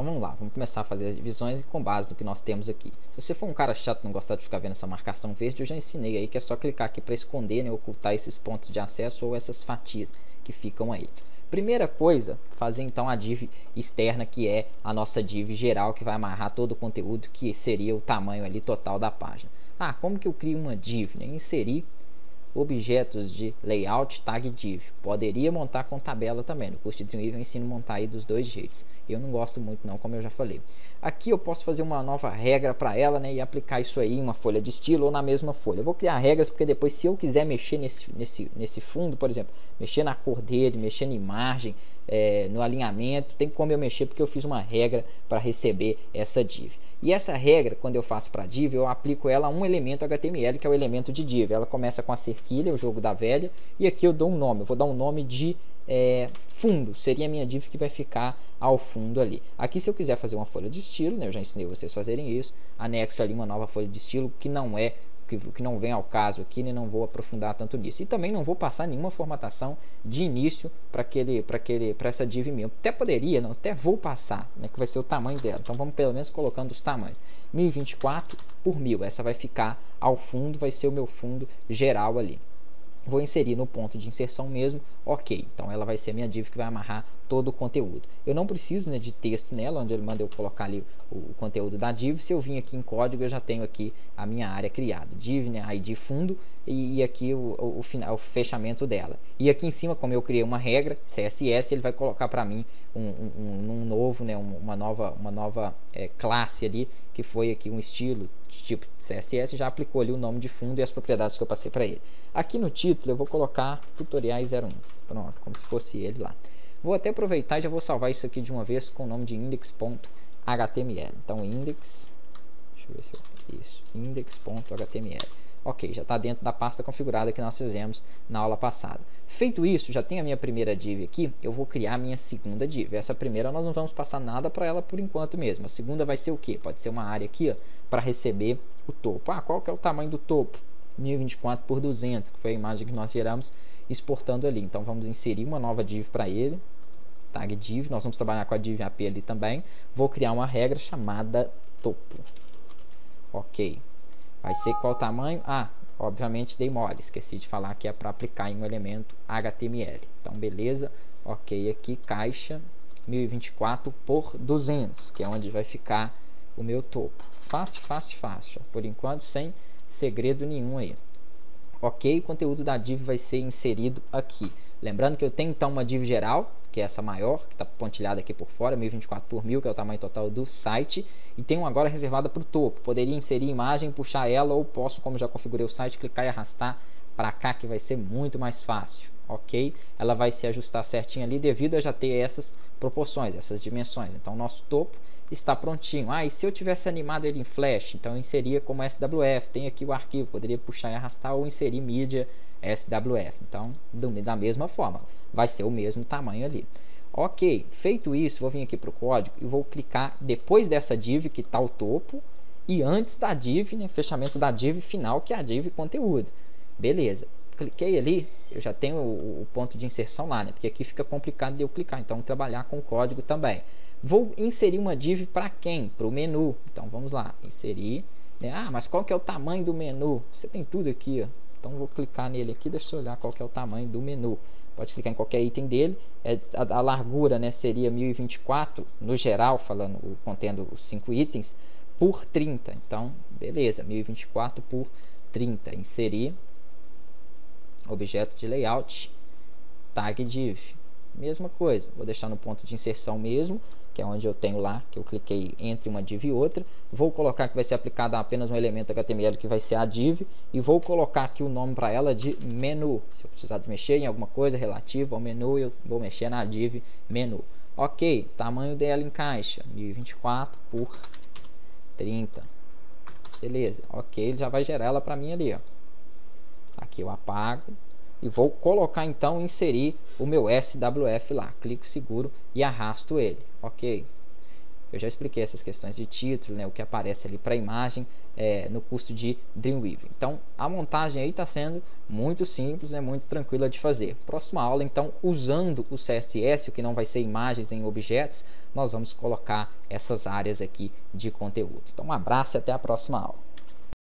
vamos lá, vamos começar a fazer as divisões com base no que nós temos aqui. Se você for um cara chato e não gostar de ficar vendo essa marcação verde, eu já ensinei aí que é só clicar aqui para esconder, né, ocultar esses pontos de acesso ou essas fatias que ficam aí. Primeira coisa, fazer então a div externa, que é a nossa div geral, que vai amarrar todo o conteúdo, que seria o tamanho ali total da página. Ah, como que eu crio uma div? Né? Inserir objetos de layout tag div. Poderia montar com tabela também. No curso de Dreamweaver eu ensino a montar aí dos dois jeitos. Eu não gosto muito não, como eu já falei. Aqui eu posso fazer uma nova regra para ela, né, e aplicar isso aí em uma folha de estilo ou na mesma folha. Eu vou criar regras porque depois, se eu quiser mexer nesse fundo, por exemplo, mexer na cor dele, mexer na imagem, no alinhamento, tem como eu mexer porque eu fiz uma regra para receber essa div. E essa regra, quando eu faço para div, eu aplico ela a um elemento HTML, que é o elemento de div. Ela começa com a cerquilha, o jogo da velha, e aqui eu dou um nome. Eu vou dar um nome de fundo, seria a minha div que vai ficar ao fundo ali. Aqui, se eu quiser fazer uma folha de estilo, né, eu já ensinei vocês a fazerem isso, anexo ali uma nova folha de estilo que não vem ao caso aqui, nem não vou aprofundar tanto nisso. E também não vou passar nenhuma formatação de início para essa div mesmo. Até poderia, não, até vou passar, né, que vai ser o tamanho dela. Então vamos pelo menos colocando os tamanhos. 1024 por 1000, essa vai ficar ao fundo, vai ser o meu fundo geral ali. Vou inserir no ponto de inserção mesmo, ok. Então ela vai ser a minha div que vai amarrar todo o conteúdo. Eu não preciso, né, de texto nela, onde ele manda eu colocar ali o conteúdo da div. Se eu vim aqui em código, eu já tenho aqui a minha área criada. Div, né, ID fundo, e aqui o fechamento dela. E aqui em cima, como eu criei uma regra, CSS, ele vai colocar para mim um novo, né, uma nova classe ali, que foi aqui um estilo de tipo CSS, já aplicou ali o nome de fundo e as propriedades que eu passei para ele. Aqui no título eu vou colocar tutoriais 01, pronto, como se fosse ele lá. Vou até aproveitar e já vou salvar isso aqui de uma vez com o nome de index.html. Então index, deixa eu ver se eu, isso, index.html. Ok, já está dentro da pasta configurada que nós fizemos na aula passada. Feito isso, já tenho a minha primeira div aqui, eu vou criar a minha segunda div. Essa primeira nós não vamos passar nada para ela por enquanto mesmo. A segunda vai ser o quê? Pode ser uma área aqui para receber o topo. Ah, qual que é o tamanho do topo? 1024 por 200, que foi a imagem que nós geramos exportando ali. Então vamos inserir uma nova div para ele, tag div. Nós vamos trabalhar com a div AP ali também. Vou criar uma regra chamada topo. Ok. Vai ser qual tamanho? Ah, obviamente dei mole, esqueci de falar que é para aplicar em um elemento HTML. Então beleza, ok, aqui caixa 1024 por 200, que é onde vai ficar o meu topo. Fácil, fácil, fácil. Por enquanto sem segredo nenhum aí. Ok, o conteúdo da div vai ser inserido aqui. Lembrando que eu tenho então uma div geral, que é essa maior, que está pontilhada aqui por fora, 1024 por 1000, que é o tamanho total do site. E tem uma agora reservada para o topo. Poderia inserir imagem, puxar ela, ou posso, como já configurei o site, clicar e arrastar para cá, que vai ser muito mais fácil. Ok? Ela vai se ajustar certinho ali, devido a já ter essas proporções, essas dimensões. Então, o nosso topo está prontinho. Ah, e se eu tivesse animado ele em Flash, então eu inseria como SWF. Tem aqui o arquivo, poderia puxar e arrastar ou inserir mídia SWF. Então, da mesma forma, vai ser o mesmo tamanho ali. Ok, feito isso, vou vir aqui para o código e vou clicar depois dessa div que está o topo e antes da div, né, fechamento da div final, que é a div conteúdo. Beleza, cliquei ali, eu já tenho o ponto de inserção lá, né, porque aqui fica complicado de eu clicar, então trabalhar com o código também. Vou inserir uma div para quem? Para o menu. Então vamos lá, inserir, né? Ah, mas qual que é o tamanho do menu? Você tem tudo aqui, ó. Então vou clicar nele aqui, deixa eu olhar qual que é o tamanho do menu. Pode clicar em qualquer item dele. A largura, né, seria 1024, no geral, falando, contendo os 5 itens, por 30. Então, beleza, 1024 por 30. Inserir objeto de layout, tag div. Mesma coisa, vou deixar no ponto de inserção mesmo, que é onde eu tenho lá, que eu cliquei entre uma div e outra. Vou colocar que vai ser aplicado a apenas um elemento HTML, que vai ser a div, e vou colocar aqui o nome para ela de menu. Se eu precisar de mexer em alguma coisa relativa ao menu, eu vou mexer na div menu. Ok, tamanho dela em caixa, 1024 por 30. Beleza, ok, ele já vai gerar ela para mim ali, ó. Aqui eu apago. E vou colocar então, inserir o meu SWF lá. Clico seguro e arrasto ele. Ok. Eu já expliquei essas questões de título, né, o que aparece ali para a imagem no curso de Dreamweaver. Então, a montagem aí está sendo muito simples, muito tranquila de fazer. Próxima aula, então, usando o CSS, o que não vai ser imagens nem objetos, nós vamos colocar essas áreas aqui de conteúdo. Então, um abraço e até a próxima aula.